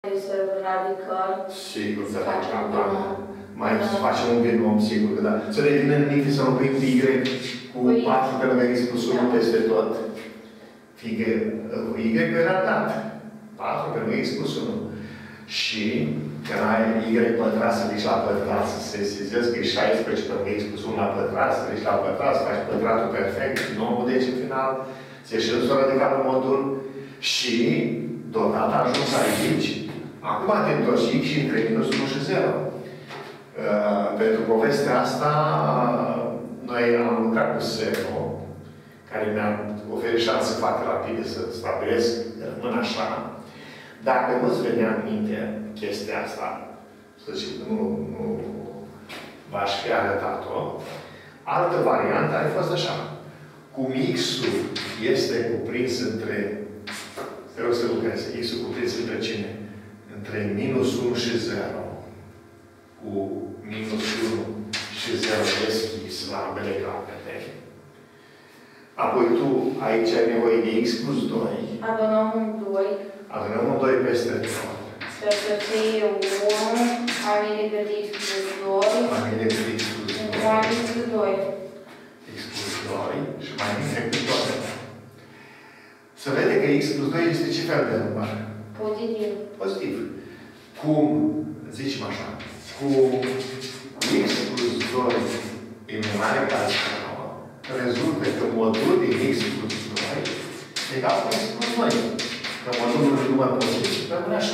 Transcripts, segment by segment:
radical. Sigur, da. Mai facem un binom, sigur că da. Să ne vină în minte să înlocuim Y cu 4 pe lângă X plus 1 peste tot. Fiindcă Y era dat. 4 pe lângă X plus 1. Și când ai Y pătrat să ridici la pătrat, să se sesizezi că e 16 pe lângă X plus 1 la pătrat, să ridici la pătrat, să faci pătratul perfect, 9 deci în final, se ieșește o radicală modul și deodată ajuns aici. Acum te întorci X și între minus 1 și 0. Pentru povestea asta, noi am lucrat cu SEO, care mi-a oferit șanse foarte rapide să stabilesc, rămân așa. Dacă nu-ți venea în minte chestia asta, să zic, nu v-aș fi arătat-o, altă variantă ar fi fost așa. Cum X-ul este cuprins între, te rog să lucrez, X-ul cuprins între cine? Între minus 1 și 0. Cu minus 1 și 0 deschis la ambele capete. Apoi tu aici ai nevoie de X plus 2. Adunăm un 2. Adunăm un 2 peste 2. Sper să fie 1 mai mic decât X plus 2. Mai mic decât X plus 2. Mai mic decât 2. X plus 2 și mai mic decât 2. Să vede că X plus 2 este ce fel de număr? Pozitiv. Pozitiv. Cum, zicem așa, cum X plus 2 e mai mare ca 0, rezultă că modul din X plus 2 egal cu X plus 2. Că modulul de număr pozitiv rămâne așa.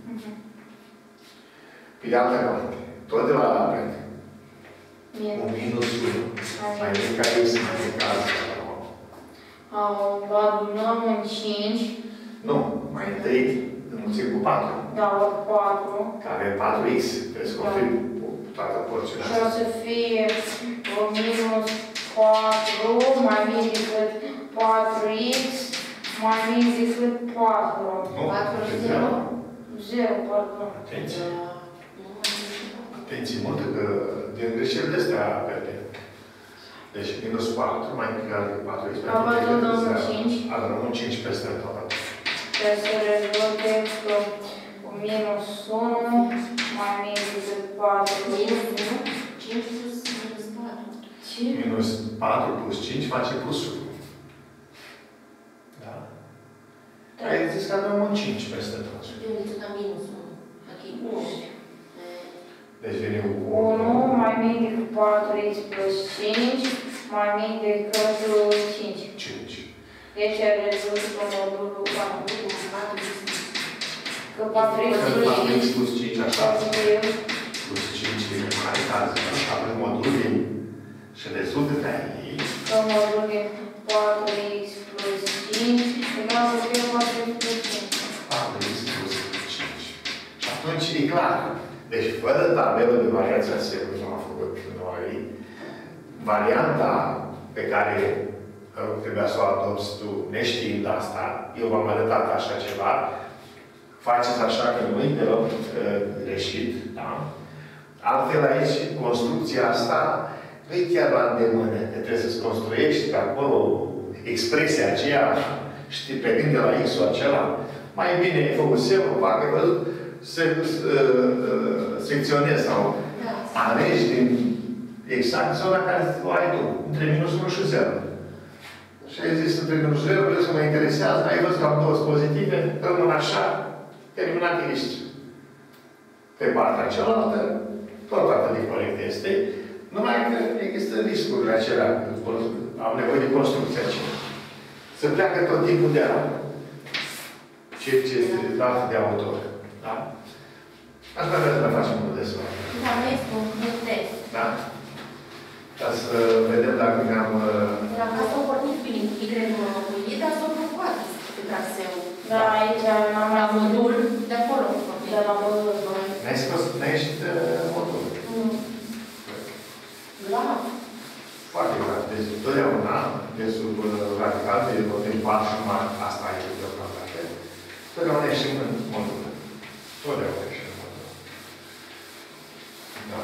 Pe de altă parte, tot de la aprende. Cu minus 1. Mai mic ca X, mai mic ca 0. Adunăm un 5. Nu, mai întâi înmulțim cu 4. Da, ori 4. Care e 4x. Trebuie să confirm toată porțiunea asta. Și o să fie minus 4 mai mic decât 4x mai mic decât 4. Nu, 4 și 0. 0, pardon. Atenție. Atenție multă că din greșelile astea vede. Deci minus 4 mai mic decât 4x. Adunăm un 5. Adunăm un 5 peste tot. Trebuie să rezolve că minus 1 mai mic decât 4. Minus 1, 5 plus minus 4. Ce? Minus 4 plus 5 face plus 1. Da? Ai zis că avem un 5 peste tot. Eu am zis că minus 1. Aquí 1. Deci vine cu 1 mai mic decât 4x plus 5 mai mic decât 5. 5. Deci rezultă modulul 4. Că 4x plus 5, așa, plus 5 e mai ca 0. Avem modul din și rezultă de aici. Că modul din 4x plus 5 egal să fie 4x plus 5. 4x plus 5. Și atunci e clar. Deci, fără tabelă de variația semnului, cum am făcut noi, varianta pe care trebuia să o adopți tu, neștiind asta, eu v-am arătat așa ceva, faceți așa că nu-i deloc greșit, da? Altfel aici, construcția asta nu e chiar la îndemână, că trebuie să-ți construiești pe acolo expresia aceea, știi, plecând de la X-ul acela, mai bine e făcut semnul, facă, văzut, secționezi sau alegi din exact zona care o ai tu, între minus 1 și 0. Și ai zis între minus 0, vreau să mă interesează, ai văzut că am două pozitive, rămân așa, terminat ești. Pe partea cealaltă, tot atât de corect este, numai că există riscurile acelea, am nevoie de construcția aceea. Să pleacă tot timpul de la ceea ce este dat de autor. Da? Asta vreau să ne facem un desfăr. Da, este un test. Da? Ca să vedem dacă ne-am... Dacă s-au pornit prin Y-ul, dar s-au preocupat pe traseu. Da, aici am la modul de acolo. De la modul 2. Ne-ai scos, ne-ai ieșit modul. Grav. Foarte grav. Deci, totdeauna, de sub radical, de vorbim 4 și mai, asta e deocamdată. Totdeauna ieșim în modul. Totdeauna ieșim în modul. Da.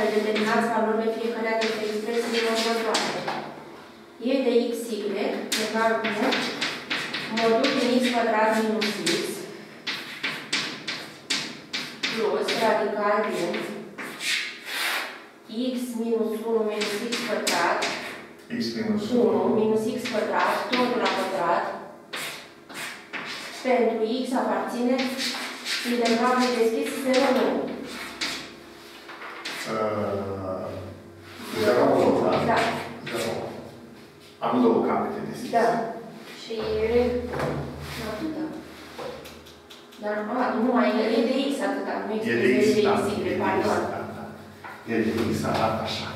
determinați valorile fiecăreia dintre expresiile următoare. E de xy egal cu modul din x pătrat minus x plus radical din x minus 1 minus x pătrat x minus 1 minus x pătrat, totul la pătrat, pentru x aparține intervalul deschis 0,9. 0,1, da? Da. 0,1. Am două capete deschise. Da. Și y. Atâta. Dar, nu, mai e de x atâta, nu E de x, da. y, pardon. E de x, arată așa.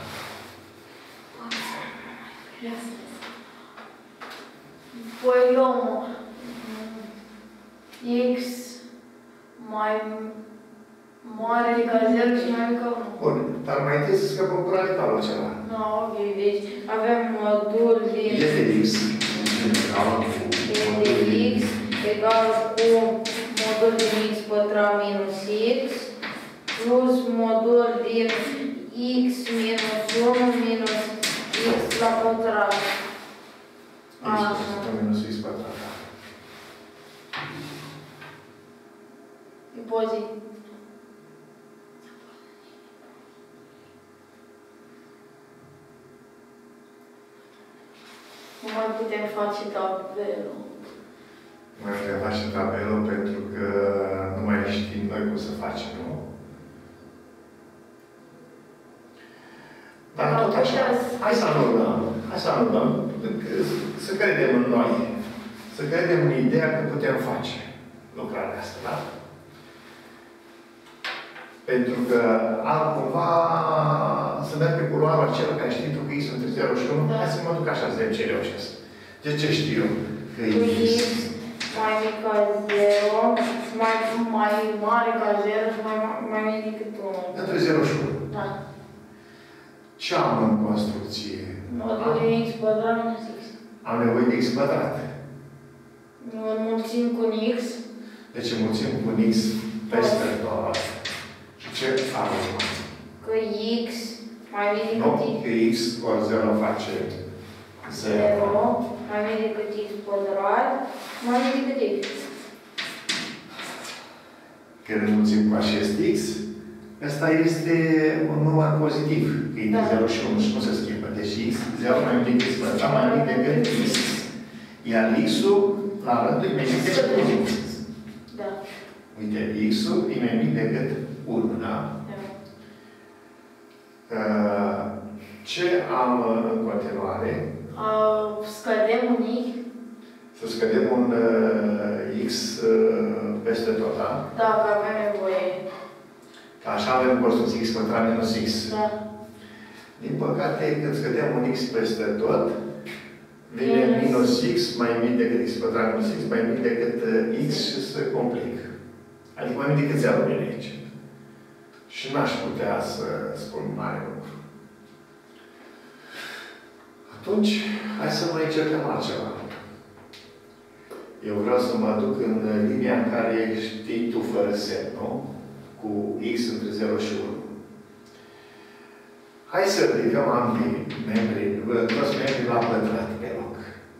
Ia să vezi. Păi luăm x mai mare ca 0 și mai mică 1. Bun, dar mai întâi să scăpăm cu radicalul ceva. No, ok, deci avem modul din E de x. e de x egal cu modul din x pătrat minus x plus modul din x minus 1 minus x la pătrat. X minus x pătrat. Impozit. Nu mai putem face tabelul. Nu mai putem face tabelul pentru că nu mai știm noi cum să facem, nu? Dar tot așa, hai să anulăm. Hai să anulăm. Să credem în noi. Să credem în ideea că putem face lucrarea asta, da? Pentru că altcumva să merg pe culoarul acela care știi tu că x între 0 și 1, hai să mă duc așa să vedem ce reușesc. De ce știu? Că Cu x x mai mic ca 0, mai mare ca 0 și mai mic decât 1. între 0 și 1. Da. Ce am în construcție? Modul din x pătrat minus x. Am nevoie de x pătrat. Nu înmulțim cu un x. Deci înmulțim cu un x peste tot. Și ce am urmat? Că x mai mic Nu, decât x. că x ori 0 face 0. 0 mai mic decât x pătrat mai mic decât x. Când înmulțim cu acest x, ăsta este un număr pozitiv. Că e de 0 și 1 și nu se schimbă. Deci x, 0 mai mic decât x pătrat, mai mic decât x. Iar x-ul, la rândul, e mai mic decât 1. Da. Uite, x-ul e mai mic decât 1, da? Ce am în continuare? Scădem un x. Să scădem un x peste tot, da? Dacă avem nevoie. Că așa avem construcție x pătrat minus x. Da. Din păcate, când scădem un x peste tot, vine minus x mai mic decât x pătrat minus x, mai mic decât x și se complică. Adică mai mic decât 0 vine aici. Și n-aș putea să spun mare lucru. Atunci, hai să mai încercăm altceva. Eu vreau să mă duc în linia în care știi tu fără semn, nu? Cu x între 0 și 1. Hai să ridicăm ambii membrii, toți membrii la pătrat pe loc.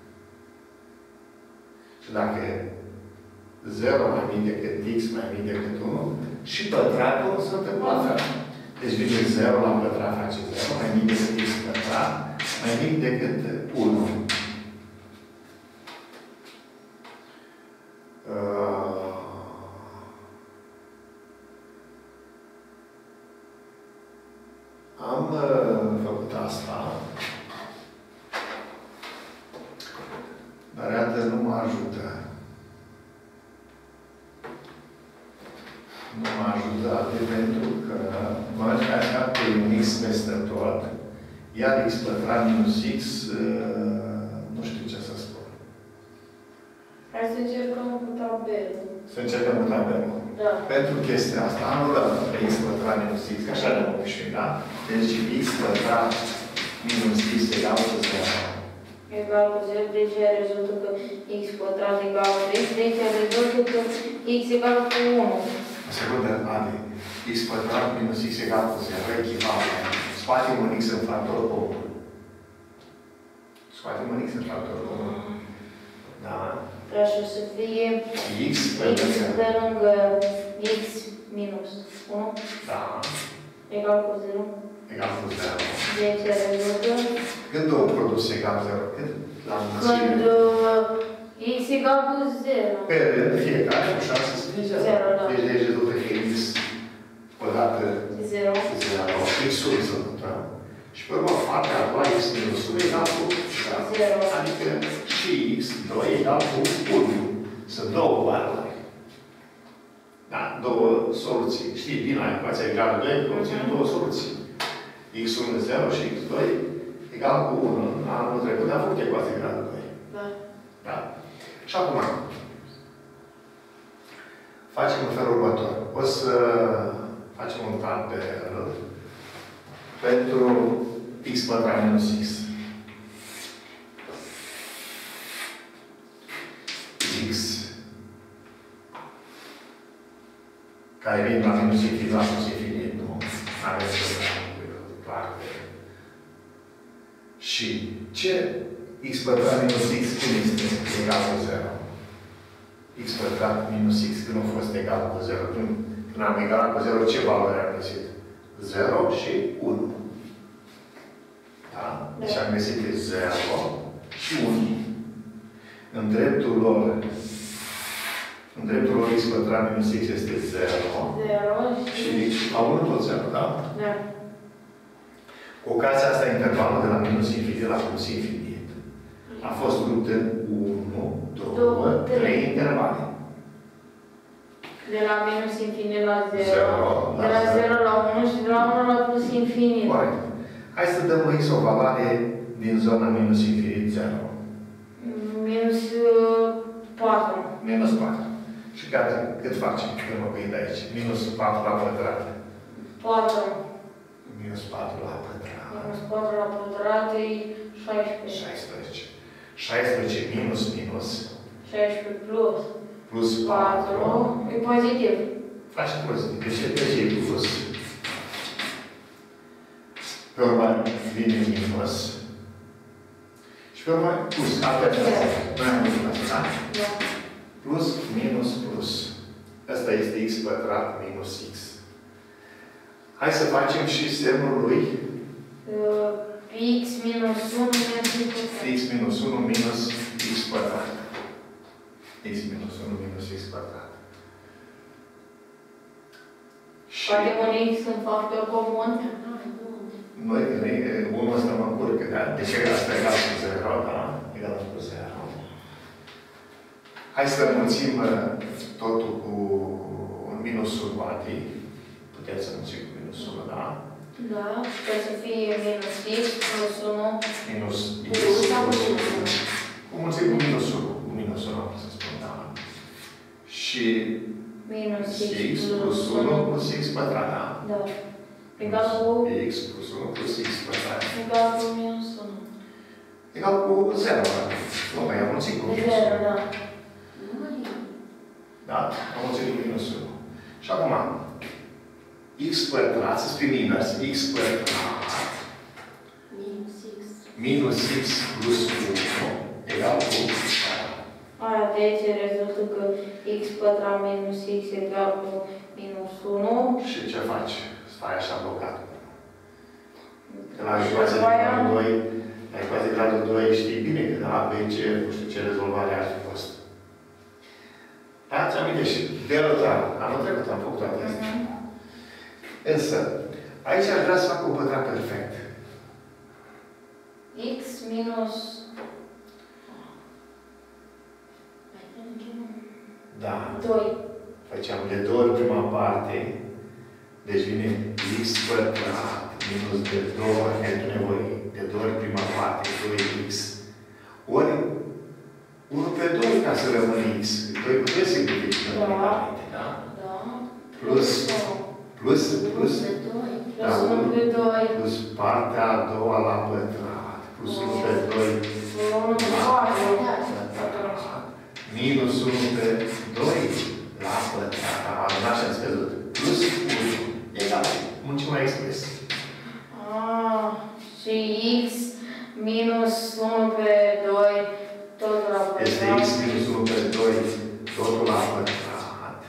Și dacă 0 mai mic decât x mai mic decât 1, și pătratul se întâmplă la fel. Deci vine 0 la pătrat face 0, mai mic decât x pătrat, mai mic decât 1. Am făcut asta, dar iată nu mă ajută. Nu mă ajută atât pentru că mă așa pe un x peste tot, iar x pătrat minus x, nu știu ce să spun. Hai să încercăm cu tabelul. Să încercăm cu tabelul. Da. Pentru chestia asta anulăm pe x pătrat minus x, că așa ne-am obișnuit, da? Deci x pătrat minus x egal cu 0. Egal cu 0, deci rezultă că x pătrat egal cu x, deci rezultă că x egal cu 1. O secundă, Adi. x pătrat minus x egal cu 0, echivalent. Scoatem un x în factor comun. Scoatem un x în factor comun. Da? Așa o să fie X pe lângă x minus 1 Da. egal cu 0. Egal cu 0. Deci rezultă Când două produse egal 0? Când? La când x egal cu 0. Pe rând, fiecare cu șanse să fie 0. 0, da. Deci rezultă că x odată 0. 0. X-ul rezultă. Și pe urmă, partea a doua, x minus 1 egal cu 0. Adică și x2 egal cu 1. Sunt două valori. Da, două soluții. Știi, bine, la ecuația egală 2, conține două soluții. x1 0 și x2 egal cu 1. Anul trecut am făcut ecuația egală 2. Da. Da? Și acum, facem în felul următor. O să facem un tabel pentru x pătrat minus x. X care vin la minus infinit, la plus infinit, nu? Avem clar. Și ce x pătrat minus x când este egal cu 0? X pătrat minus x când nu a fost egal cu 0. Când am egalat cu 0, ce valori am găsit? 0 și 1. Da? Deci am găsit 0 și 1. În dreptul lor x pătrat minus x este 0. 0 Și la 1 tot 0, da? Da. Cu ocazia asta, intervalul de la minus infinit la plus infinit a fost rupt în 1, 2, 3 intervale. De la minus infinit la 0. 0, De la 0 la 1 și de la 1 la plus infinit. Corect. Hai să dăm lui x o valoare din zona minus infinit 0. Minus 4. Minus 4. Și gata, cât facem când mă de aici? Minus 4 la pătrat. 4. Minus 4 la pătrat. Minus 4 la pătrat e 16. 16. 16 minus minus. 16 plus. Plus 4. 4. E pozitiv. Faci pozitiv. Deci e plus. Pe urmă vine minus. Și pe urmă plus. Altfel. Noi am plus, da? Da. Plus, minus, plus. Asta este x pătrat minus x. Hai să facem și semnul lui X minus 1 minus x minus 1 minus x pătrat. X minus 1 minus x pătrat. Și Facem un X în factor comun. noi, unul ăsta mă încurcă, da? Deci asta egal cu 0, da? Egal cu 0. Hai să mulțim totul cu un minusul poate. Puteți să mulțim cu minusul, da? Da. Trebuie să fie minus X plus 1. Minus x Plus plus 1. Cu mulțim cu minusul. Cu minusul, am să spun, da? Și Minus x plus 1 plus x pătrat, da? Da. Egal cu x plus 1 plus x pătrat. egal cu minus 1. Egal cu 0, da? Nu, mai am mulțit cu minusul. 0, da. Da? Am mulțit cu minusul. Și acum, x pătrat, să scriem invers, x pătrat minus x plus 1 egal cu Aia de aici rezultă că x pătrat minus x egal cu minus 1. și ce faci? Stai așa blocat. Că la ecuația de gradul 2, la ecuația de gradul 2 știi bine că de la BC, nu știu ce rezolvare ar fi fost. Dați aminte și delta. Anul trecut am făcut toate astea. Însă, aici aș vrea să fac un pătrat perfect. X minus... Da. 2. Făceam de 2 ori prima parte. Deci vine x pătrat minus de 2 ori pentru nevoi. De 2 ori prima parte, 2x. Ori 1 pe 2 ca să rămână x. 2 cu 2 simplificăm. Da? Da. Plus. Plus. Plus 1 pe 2. Plus partea a doua la pătrat. Plus 1 pe 2. 1 pe 4. Minus 1 pe 2 la pătrat. Am adunat și am scăzut. Plus 1. expresie. Muncim la expresie. Și x minus 1 pe 2 totul la pătrat. Este x minus 1 pe 2 totul la pătrat.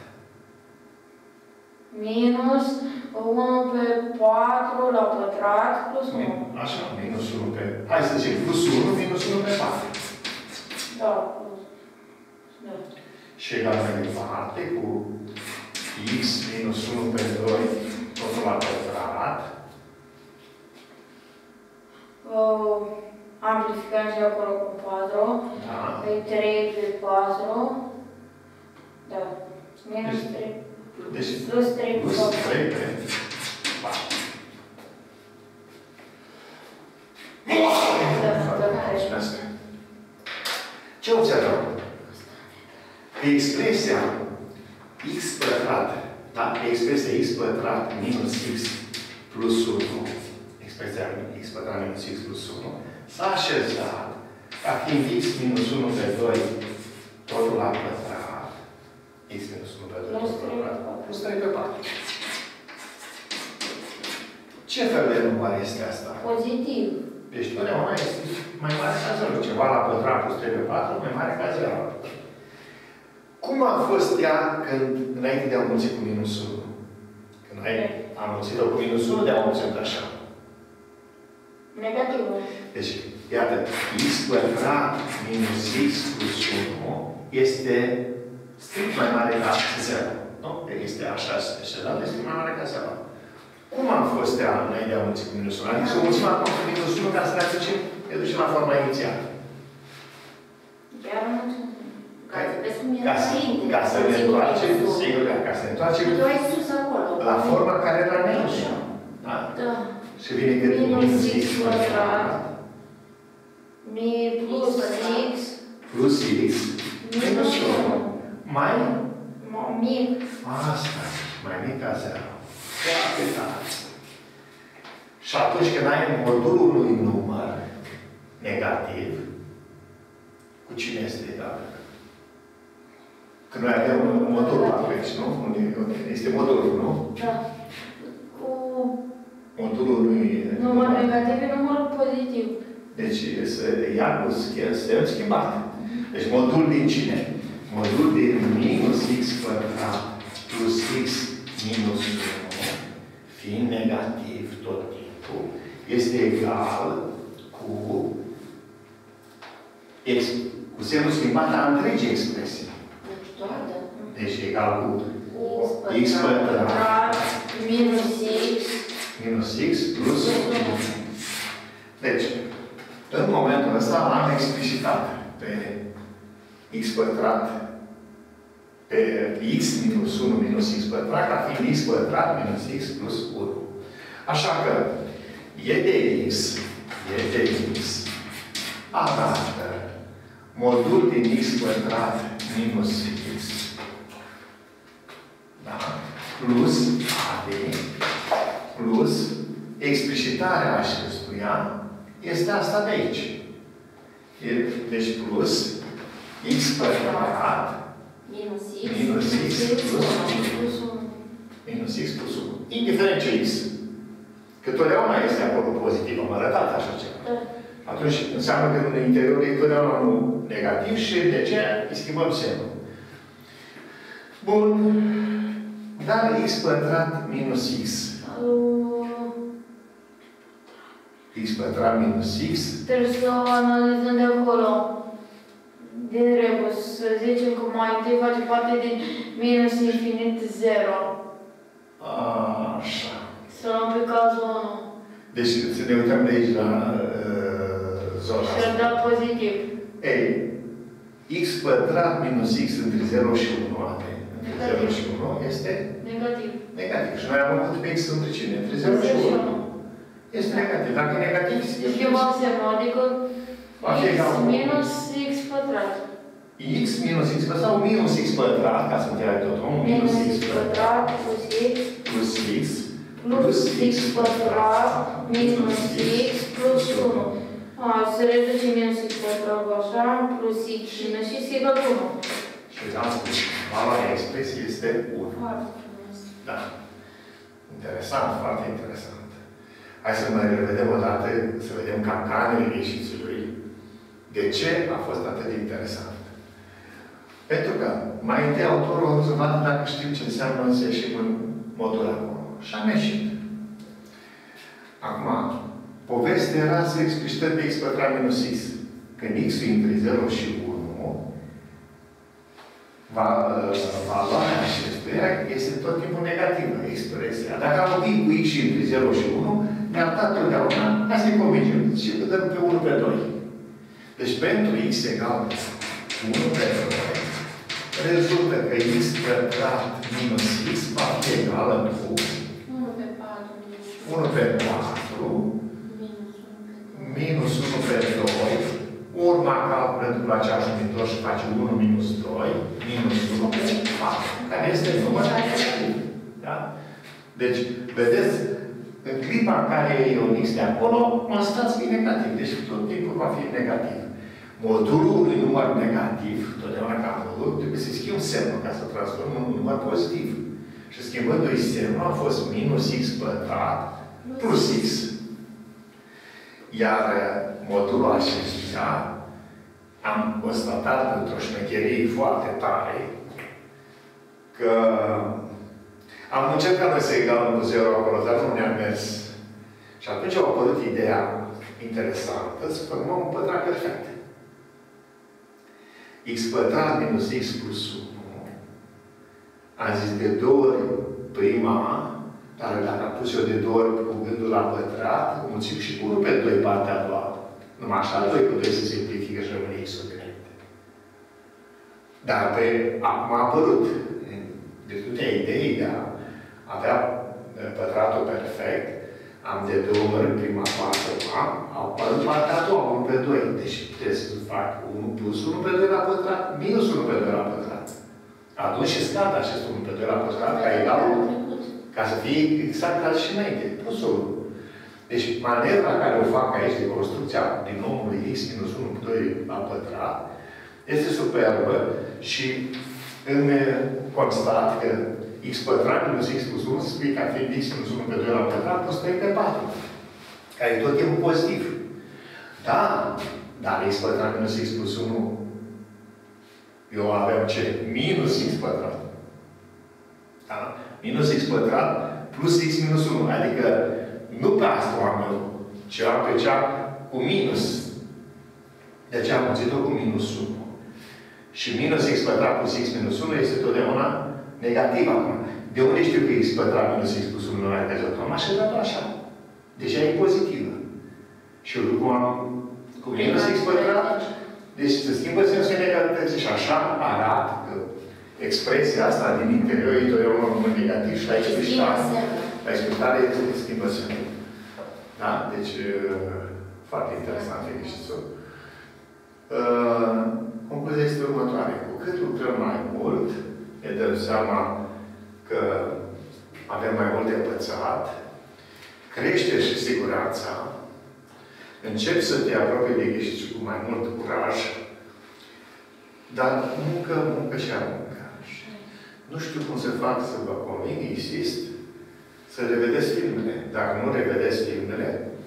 Minus 1 pe 4 la pătrat plus 1. Așa, minus 1 pe... Hai să zicem, plus 1 minus 1 pe 4. Da, plus. Da. Și egal mai departe cu x minus 1 pe 2 totul la pătrat. Amplificăm și acolo cu 4. Da. Pe 3 pe 4. Da. Minus 3. Deci, Plus 3 pe 4. plus 3 pe 4. Mulțumesc. Ce observăm? Că expresia x pătrat, da? Expresia x pătrat minus x plus 1, expresia x pătrat minus x plus 1, s-a așezat ca fiind x minus 1 pe 2 totul la pătrat. X minus 1 pe 2 totul la pătrat. Plus 3 pe 4. Ce fel de număr este asta? Pozitiv. Deci totdeauna este mai mare ca 0. Ceva la pătrat plus 3 pe 4 mai mare ca 0. Cum a fost ea când, înainte de a mulți cu minus 1? Când am mulțit-o cu minus 1, de a mulțit așa. Negativ. Deci, iată, x pătrat minus x plus 1 este strict mai mare ca 0. Nu? Este așa, este mai mare ca 0. Cum a fost ea înainte de a mulți cu minus 1? Adică să o mulțim acum cu minus 1 ca să ne ducem la forma inițială. Chiar mulțumim. Ca să ne întoarcem, sigur, ca să ne întoarcem la forma care era înainte. Da? Da. Și vine cât minus x pătrat plus x plus x minus 1 mai mic. asta, mai mic ca 0. Foarte tare. Și atunci când ai modulul unui număr negativ, cu cine este egal? Că noi avem modulul aici, nu? Este modulul, nu? Da. Cu modulul unui număr negativ e numărul pozitiv. Deci se ia cu semn schimbat. Deci modul din cine? Modul din minus x pătrat plus x minus 1, fiind negativ tot timpul, este egal cu semnul schimbat a întregii expresii. Deci egal cu x pătrat minus x plus 1. Deci, în momentul ăsta am explicitat pe x pătrat pe x minus 1 minus x pătrat ca fiind x pătrat minus x plus 1. Așa că e de x arată modul din x pătrat minus x, da? Plus AD plus explicitarea acestuia este asta de aici. Deci plus x pătrat minus x plus 1. Minus x plus 1. Indiferent ce x. Că totdeauna este acolo pozitiv. Am arătat așa ceva. Atunci înseamnă că în interior e totdeauna unul negativ și de ce îi schimbăm semnul. Bun. Dar x pătrat minus x. X pătrat minus x. Trebuie să o analizăm de acolo. Din rebus. Să zicem că mai întâi face parte din minus infinit 0. Așa. Să luăm pe cazul 1. Deci să ne uităm de aici la zona Și asta. ar da pozitiv. Ei, x pătrat minus x între 0 și 1, între 0 și 1 este Negativ. negativ. Și noi am avut pe x între cine? Între 0 și 1. Este negativ. Dacă e negativ, schimbăm semnul, adică x minus x pătrat. X minus x pătrat sau minus x pătrat, ca să înțeleg totul. Minus x pătrat plus x plus x plus x pătrat minus x plus 1. Se reduce minus x pătrat așa, plus x minus x egal 1. Și am spus, valoarea expresiei este 1. Foarte frumos. Da. Interesant, foarte interesant. Hai să mai revedem o dată, să vedem capcanele ieșițului. De ce a fost atât de interesant? Pentru că mai întâi autorul a vrut să vadă dacă știm ce înseamnă să ieșim în modul acolo. Și am ieșit. Acum, povestea era să explicităm pe x pătrat minus x. Când x-ul între 0 și 1, valoarea acestuia este tot timpul negativă, expresia. Dacă am vorbit cu x și între 0 și 1, ne-am dat totdeauna, hai să-i convingem. Și dăm pe 1 pe 2. Deci pentru x egal 1 pe 2, rezultă că x pătrat minus x va fi egală cu 1 pe 4. 1 pe 4 minus 1 pe 2. Urma calculă după aceeași numitor și face 1 minus 2 minus 1 pe 4. Care este număr negativ. Da? Deci, vedeți, în clipa în care e un x de acolo, constați că e negativ. Deci tot timpul va fi negativ. Modulul unui număr negativ, totdeauna ca modul, trebuie să schimb semnul ca să transformăm în un număr pozitiv. Și schimbându-i semnul a fost minus x pătrat plus x. Iar modulul acestuia am constatat într-o șmecherie foarte tare că am încercat noi să egalăm cu 0 acolo, dar nu ne-a mers. Și atunci a apărut ideea interesantă să formăm un pătrat perfect. X pătrat minus x plus 1. Am zis de 2 ori prima, dar dacă am pus eu de 2 ori cu gândul la pătrat, mulțim și cu 1 pe 2 partea a doua. Numai așa 2 cu 2 se simplifică și rămâne x-ul înainte. Dar acum a apărut virtutea ideii de a avea pătratul perfect, am de 2 ori prima parte a apărut partea a doua, 1 pe 2. Deci trebuie să fac 1 plus 1 pe 2 la pătrat, minus 1 pe 2 la pătrat. Atunci și scad acest 1 pe 2 la pătrat ca egal, ca să fie exact ca și înainte, plus 1. Deci manevra care o fac aici de construcția din nombrului x minus 1 pe 2 la pătrat este superbă și îmi constat că x pătrat minus x plus 1 se scrie ca fiind x minus 1 pe 2 la pătrat plus 3 pe 4. Care e tot timpul pozitiv. Da, dar x pătrat minus x plus 1 eu aveam ce? Minus x pătrat. Da? Minus x pătrat plus x minus 1. Adică nu pe asta o am eu, ci am pe cea cu minus. De aceea am mulțit-o cu minus 1. Și minus x pătrat plus x minus 1 este totdeauna negativ acum. De unde știu că x pătrat minus x plus 1 nu mai căzut? Am așezat-o așa. Deja e pozitivă. Și eu cum am cu minus x pătrat, deci se schimbă sensul negativității și așa arată că expresia asta din interior e totdeauna un negativ și la explicitare se schimbă semnul. Da? Deci, foarte interesant exercițiul. Concluzia este următoare. Cu cât lucrăm mai mult, ne dăm seama că avem mai mult de învățat, crește și siguranța, începi să te apropii de exercițiu cu mai mult curaj, dar muncă și aruncă. Nu știu cum să fac să vă conving, insist, să revedeți filmele. Dacă nu revedeți filmele,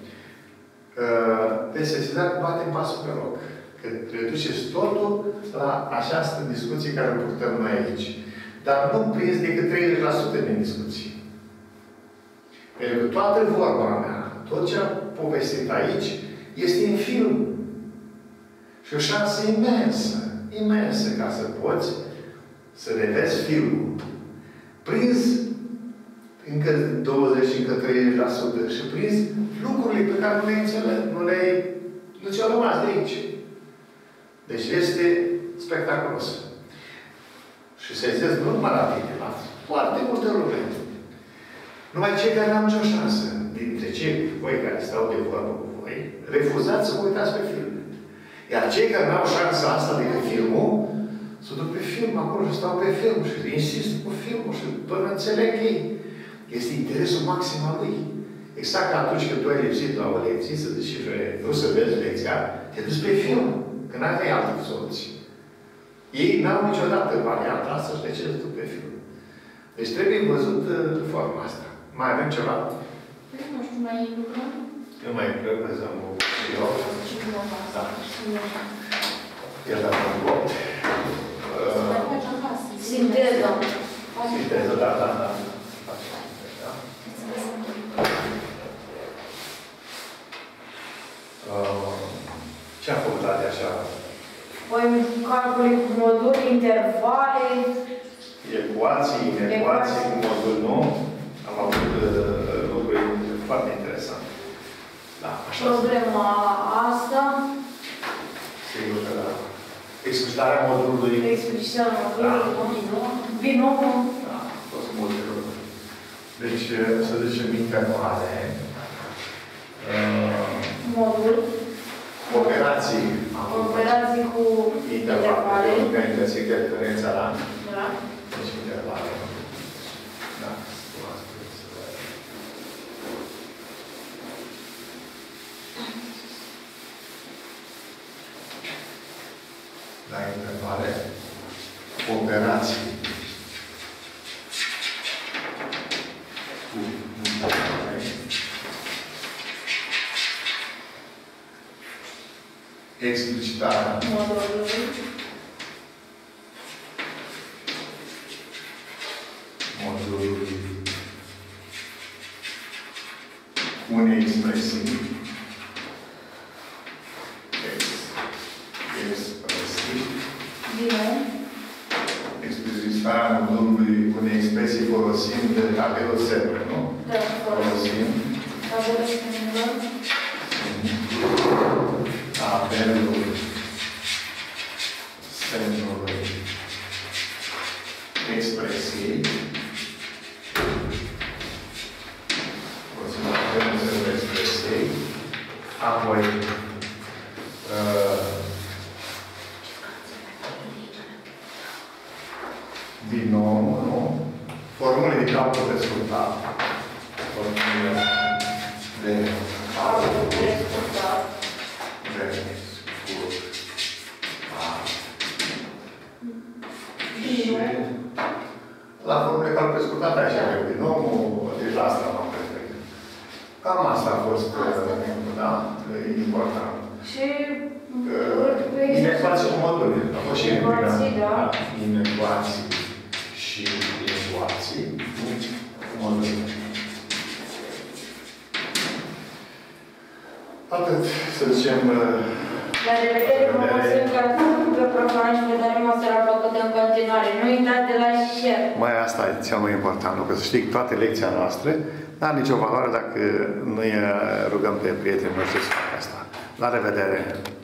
veți sesiza că batem pasul pe loc. Că reduceți totul la această discuție care o purtăm noi aici. Dar nu prins decât 30% din discuții. Pentru că toată vorba mea, tot ce am povestit aici, este în film. Și o șansă imensă, ca să poți să revezi filmul. Prins încă 20, încă 30% și prins lucrurile pe care nu le înțeleg, nu ți-au rămas de aici. Deci este spectaculos. Și să ziceți, nu numai la tine, la foarte multe lume. Numai cei care n-au nicio șansă, dintre cei voi care stau de vorbă cu voi, refuzați să vă uitați pe film. Iar cei care n-au șansa asta decât filmul, se duc pe film acolo și stau pe film și insist cu filmul și până înțeleg ei. Este interesul maxim al lui. Exact ca atunci când tu ai lipsit la o lecție, să zici, nu să vezi lecția, te duci pe film, că n-ai altă soluție. Ei n-au niciodată varianta asta și de ce se duc pe film. Deci trebuie văzut forma asta. Mai avem ceva? Nu știu, mai lucrăm? Eu mai reprezăm eu. Și cum o fac? Da. Iar dacă am vot. Mai faci acasă. Sinteză. Sinteză, da. Ce am făcut de așa? Păi calcule cu modul, intervale. Ecuații cu modul nou. Am avut lucruri foarte interesante. Da, așa. Problema asta. Sigur că da. Explicitarea modulului. Explicitarea modulului. Binomul. Da, a fost multe lucruri. Deci, să zicem intervale. Modul. Operații. Operații cu intervale. Intervale. Găsiți diferența la. Da. Deci intervale. Da. La intervale. Operații. Cu intervale. Explicitarea Modulului. unei expresii. Binom. Explicitarea modulului unei expresii folosind tabelul semnă, nu? Da, Folosim tabelul semnă. tabelul semnului expresiei. Folosim tabelul semnului expresiei. Apoi binomul, nu? Formule de calcul prescurtat. Formule de calcul prescurtat. La formule de calcul prescurtat, așa avem binomul, deci la asta m-am referit. Cam asta a fost, da, important. Și inecuații cu moduli. A fost și inecuații, da. Inecuații și ecuații cu moduli. Atât, să zicem... La revedere, frumos, încă pe programul și vedere măsă la plăcută în continuare. Nu uitați de la share. Mai asta e cel mai important lucru, să știi că toate lecția noastră n-are nicio valoare dacă nu rugăm pe prietenii noștri să facă asta. La revedere!